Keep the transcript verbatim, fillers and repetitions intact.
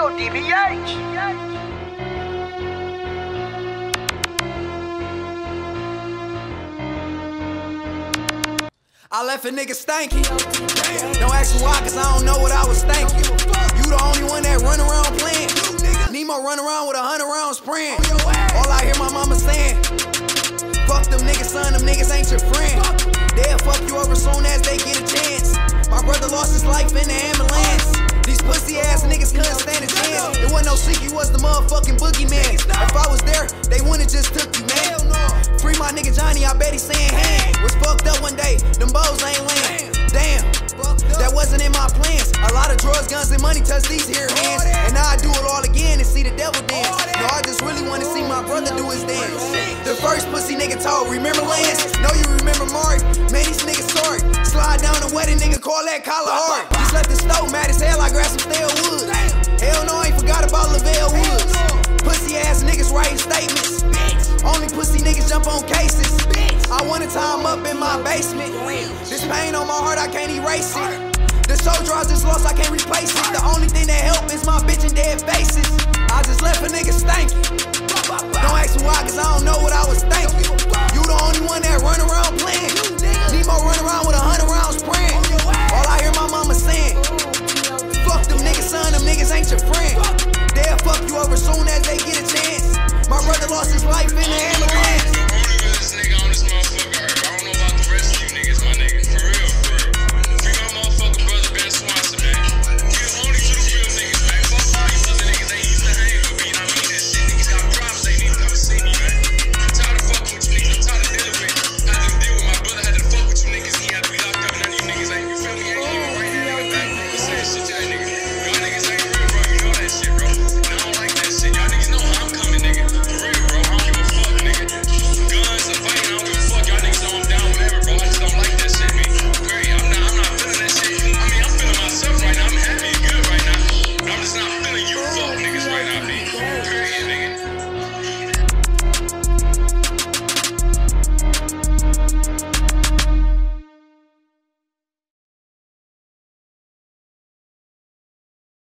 Yo, D B H. I left a nigga stanky. Don't ask me why, cause I don't know what I was thinking. You the only one that run around playing. Nemo run around with a hundred rounds spraying. All I hear my mama saying, fuck them niggas, son, them niggas ain't your friend. They'll fuck you over soon as they get a chance. My brother lost his life in the ambulance. These pussy ass niggas couldn't stand a chance. It wasn't no secret, you was the motherfucking boogeyman. If I was there, they wouldn't just took you, man. Free my nigga Johnny, I bet he saying, hey, was fucked up one day, them bows ain't laying. Damn, that wasn't in my plans. A lot of drugs, guns, and money touch these here hands. And now I do it all again and see the devil dance. No, I just really wanna see my brother do his dance. The first pussy nigga told, remember Lance? Know you remember Mark? Man, these niggas sorry. Slide down the wedding, nigga, call that collar hard. Just left the stove, mad as hell, I grabbed some stale wood. Hell no, I ain't forgot about Lavelle Woods. Pussy ass niggas writing statements. Only pussy niggas jump on cases. I wanna tie him up in my basement. This pain on my heart, I can't erase it. The soldier I just lost, I can't replace it. The only thing that help is my bitch and dead faces. I just left a nigga stanky. Don't ask me why, cause I don't know what I was thinking. You the only one that run around playing. Nemo run around with a hundred rounds spraying.